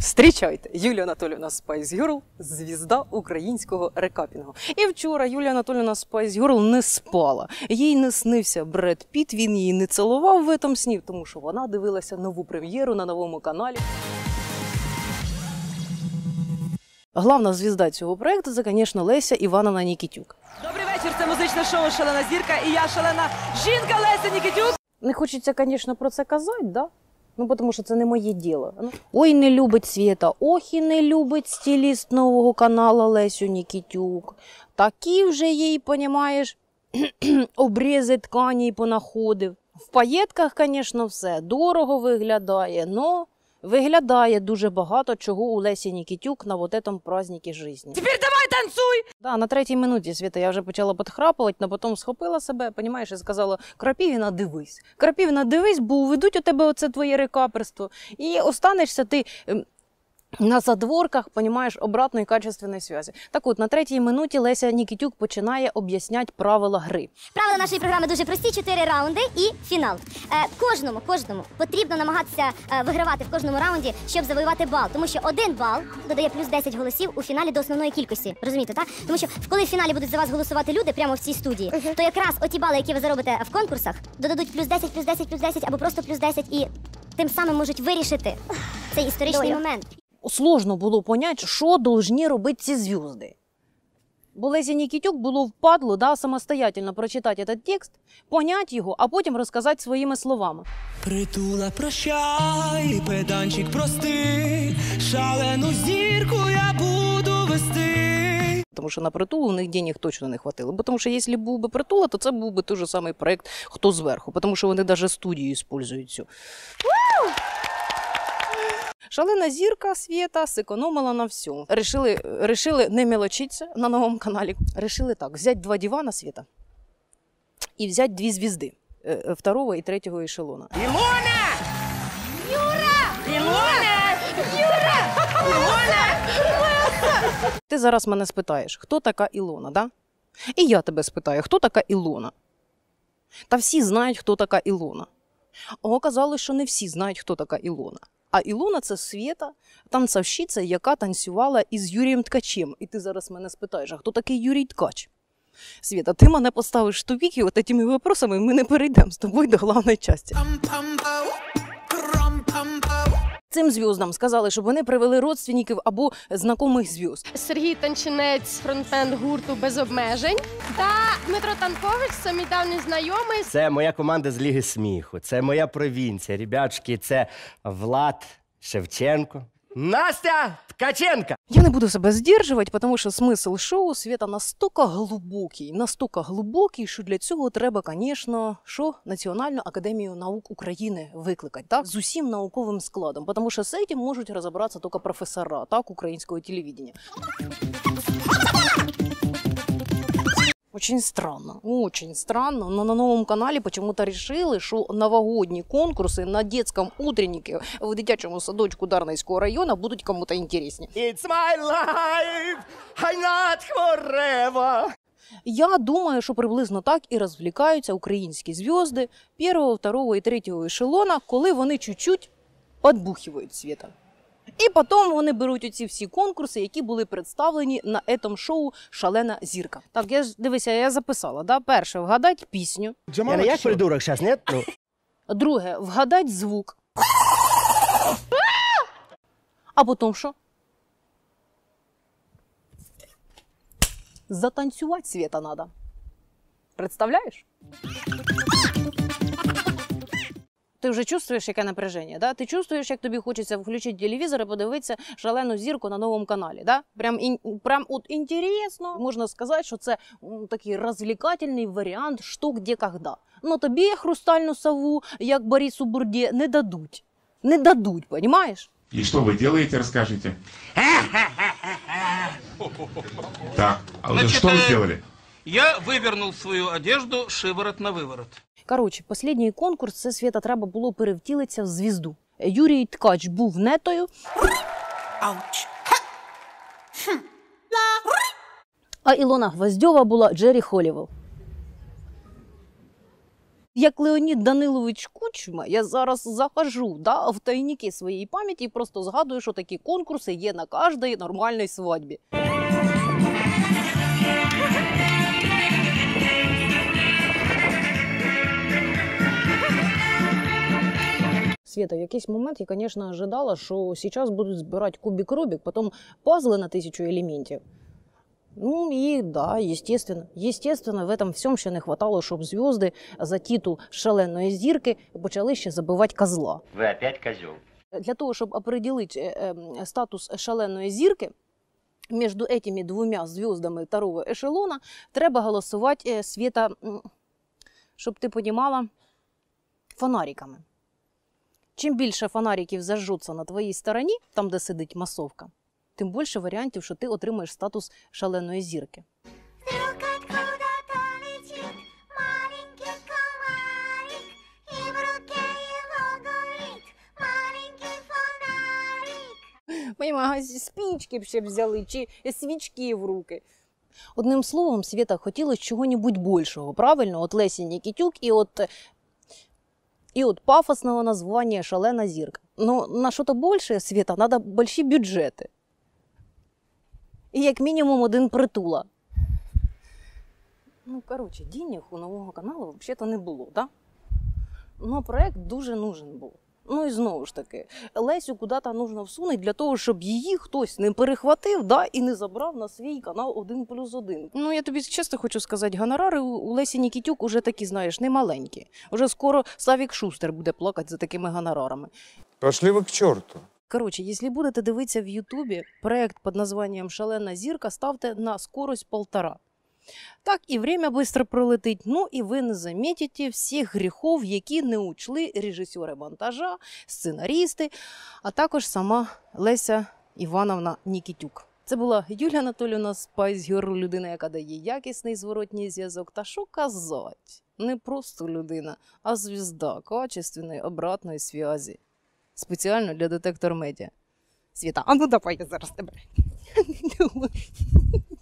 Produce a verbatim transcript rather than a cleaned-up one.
Встрічайте, Юлія Анатоліївна Spice Girl, звізда українського рекапінгу. І вчора Юлія Анатоліївна Spice Girl не спала. Їй не снився Бред Піт, він її не цілував в этом сні, тому що вона дивилася нову прем'єру на новому каналі. Главна звізда цього проєкту – це, звісно, Леся Івановна Нікітюк. Добрий вечір, це музичне шоу «Шалена зірка» і я, шалена жінка Леся Нікітюк. Не хочеться, звісно, про це казати, да? Ну, тому що це не моє діло. Ой, не любить Свєта, ох і не любить стиліст нового каналу Лесю Нікітюк. Такі вже їй, понімаєш, обрізи ткані понаходив. В паєтках, звісно, все дорого виглядає, но виглядає дуже багато чого у Лесі Нікітюк на вот этом празднике житті. Тепер давай танцуй! Да, на третій минуті, Світа, я вже почала підхрапувати, але потім схопила себе, понімаєш, і сказала: Крапівіна, дивись. Крапівіна, дивись, бо уведуть у тебе оце твоє рекаперство. І останешся ти на задворках, понімаєш, обратної качественної зв'язки. Так от, на третій минуті Леся Нікітюк починає об'ясняти правила гри. Правила нашої програми дуже прості. Чотири раунди і фінал. Е, кожному, кожному потрібно намагатися е, вигравати в кожному раунді, щоб завоювати бал. Тому що один бал додає плюс десять голосів у фіналі до основної кількості. Розумієте, так? Тому що коли в фіналі будуть за вас голосувати люди прямо в цій студії, uh-huh. то якраз оті бали, які ви заробите в конкурсах, додадуть плюс десять, плюс десять, плюс десять або просто плюс десять і тим самим можуть вирішити цей історичний Доля. момент. Сложно було поняти, що повинні робити ці зв'язки. Бо Лесі Нікітюк було впадло, да, самостоятельно прочитати цей текст, поняти його, а потім розказати своїми словами. Притула, прощай, педанчик простий, шалену зірку я буду вести. Тому що на притулу у них денег точно не хватило. Бо тому що якщо був би притула, то це був би той же самий проєкт «Хто зверху», тому що вони навіть студію використовують цю. Шалена зірка Свєта зекономила на всьому. Решили, решили не мелочитися на новому каналі. Решили так, взяти два дивана, Свєта, і взяти дві звізди. Второго і третього ешелона. Ілона! Юра! Ілона! Юра! Ілона! Ти зараз мене спитаєш, хто така Ілона, да? І я тебе спитаю, хто така Ілона? Та всі знають, хто така Ілона. А оказалось, що не всі знають, хто така Ілона. А Ілона – це Свєта, танцовщиця, яка танцювала із Юрієм Ткачем. І ти зараз мене спитаєш, а хто такий Юрій Ткач? Свєта, ти мене поставиш в тупик, і от цими вопросами ми не перейдемо з тобою до головної частини. Цим зв'яздам сказали, щоб вони привели родственників або знайомих зв'язд. Сергій Танчинець, фронтмен гурту «Без обмежень». Та Дмитро Танкович, це мій давній знайомий. Це моя команда з Ліги сміху, це моя провінція. Ребятушки, це Влад Шевченко. Настя Ткаченко! Я не буду себе здержувати, тому що смисл шоу Свєта настільки глибокий, настільки глибокий, що для цього треба, звісно, що Національну академію наук України викликати, так? З усім науковим складом, тому що з цим можуть розібратися тільки професора, так, українського телевидения. Очень странно, очень странно, но на новом канале почему-то решили, что новогодние конкурсы на детском утреннике в дитячому садочку Дарницького района будут кому-то интереснее. It's my life, I'm not forever. Я думаю, що приблизно так і розвлікаються українські зв'язки першого, второго і третього ешелона, коли вони чуть-чуть підбухивають Свєта. І потім вони беруть оці всі конкурси, які були представлені на цьому шоу «Шалена зірка». Так, я ж, дивися, я записала, да? Перше, вгадати пісню. Я не як придурок зараз, ні? Ну. Друге, вгадати звук. А потім що? Затанцювати, Свєта, треба. Представляєш? Ти вже чувствуєш, яке напряження, да? Ти чувствуєш, як тобі хочеться включити телевізор і подивитися «Шалену зірку» на новому каналі, да? Прям, ін, прям от інтересно. Можна сказати, що це м, такий розвлекательний варіант «Що, де, когда». Но тобі «Хрустальну сову», як Борису Бурді, не дадуть. Не дадуть, понимаешь? И что вы делаете, расскажите. Так, а Значит, что вы сделали? Я вывернул свою одежду шиворот на выворот. Коротше, останній конкурс, це, Свєта, треба було перевтілитися в звізду. Юрій Ткач був нетою. Ауч. А Ілона Гвоздьова була Джері Холівел. як Леонід Данилович Кучма, я зараз захожу да, в тайники своєї пам'яті і просто згадую, що такі конкурси є на кожній нормальній свадьбі. Света, в якийсь момент я, конечно, ожидала, что сейчас будут збирати кубик Рубик, потом пазлы на тысячу элементов. Ну и да, естественно, естественно, в этом всьому ще не хватало, щоб зв'язки за титул шаленої зірки почали ще забивати козла. Ви опять козел. Для того, щоб определити е, е, статус шаленої зірки, між этими двома зв'язками второго ешелона треба голосувати, е, Света, щоб ти розуміла, фонариками. Чим більше фонариків зажжуться на твоїй стороні, там, де сидить масовка, тим більше варіантів, що ти отримаєш статус шаленої зірки. Понимаю, спічки б ще взяли, чи свічки в руки. Одним словом, Света, хотілося чого-небудь більшого, правильно? От Лесі Нікітюк і от... И от пафосного названия «Шалена зірка». Но на что-то большее, Света, надо большие бюджеты. И як мінімум один притула. Ну, короче, денег у нового каналу вообще-то не було, да? Но проект дуже нужен був. Ну і знову ж таки, Лесю куди-то нужно всунути для того, щоб її хтось не перехватив, да, і не забрав на свій канал один плюс один. Ну, я тобі чесно хочу сказати, гонорари у Лесі Нікітюк уже такі, знаєш, не маленькі. Уже скоро Славік Шустер буде плакати за такими гонорарами. Пошли ви к чорту. Коротше, якщо будете дивитися в Ютубі проект під названням «Шалена зірка», ставте на скорость полтора. Так і время быстро пролетить, ну і ви не замітите всіх гріхов, які не учли режисери монтажа, сценарісти, а також сама Леся Івановна Нікітюк. Це була Юлія Анатоліївна Spice Girl, людина, яка дає якісний зворотній зв'язок. Та що казати? Не просто людина, а звізда качественної обратної зв'язі. Спеціально для Детектор Медіа. Світа, а ну давай я зараз тебе.